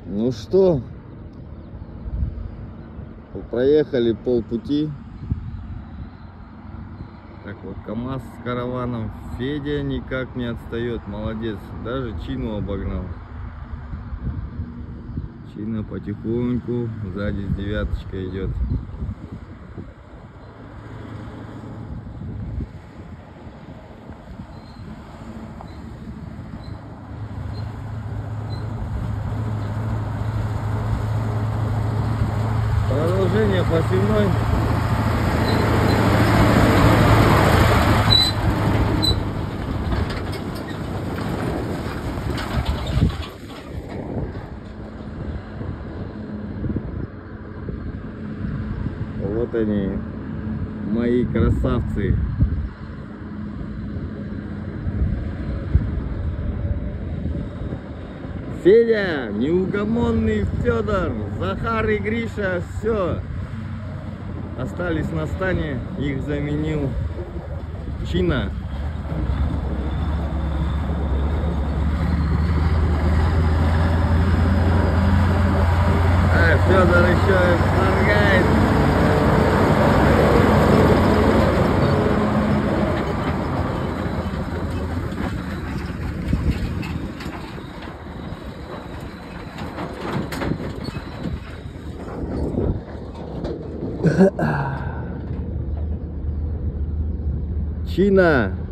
Ну что, проехали полпути. Так вот, КамАЗ с караваном. Федя никак не отстает, молодец. Даже Чину обогнал. Чина потихоньку, сзади с девяточкой идет. Продолжение посевной. Вот они, мои красавцы. Федя, неугомонный Федор, Захар и Гриша, все, остались на стане, их заменил Чина. А Федор еще моргает. Чина.